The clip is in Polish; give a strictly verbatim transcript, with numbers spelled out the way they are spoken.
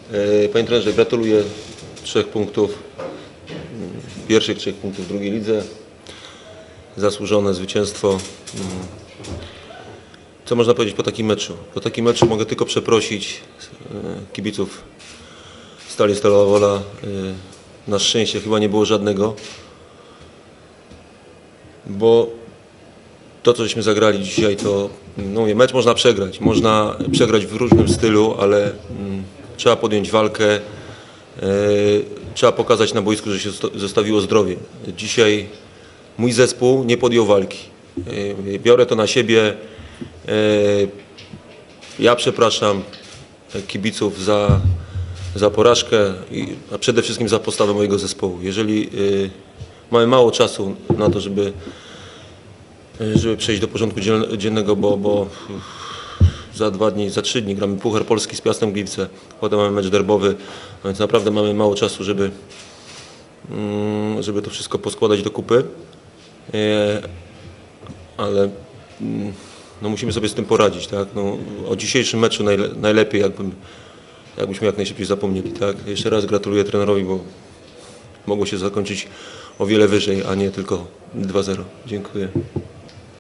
Panie trenerze, gratuluję trzech punktów, pierwszych trzech punktów w drugiej lidze. Zasłużone zwycięstwo. Co można powiedzieć po takim meczu? Po takim meczu mogę tylko przeprosić kibiców Stali Stalowa Wola. Na szczęście chyba nie było żadnego, bo to, co żeśmy zagrali dzisiaj, to no mówię, mecz można przegrać. Można przegrać w różnym stylu, ale mm, trzeba podjąć walkę. E, trzeba pokazać na boisku, że się zostawiło zdrowie. Dzisiaj mój zespół nie podjął walki. E, biorę to na siebie. E, ja przepraszam kibiców za, za porażkę, i, a przede wszystkim za postawę mojego zespołu. Jeżeli e, mamy mało czasu na to, żeby żeby przejść do porządku dziennego, bo, bo za dwa dni, za trzy dni gramy Puchar Polski z Piastem Gliwice, potem mamy mecz derbowy, więc naprawdę mamy mało czasu, żeby, żeby to wszystko poskładać do kupy, ale no musimy sobie z tym poradzić, tak? No, o dzisiejszym meczu najle, najlepiej, jakbym, jakbyśmy jak najszybciej zapomnieli, tak? Jeszcze raz gratuluję trenerowi, bo mogło się zakończyć o wiele wyżej, a nie tylko dwa zero. Dziękuję.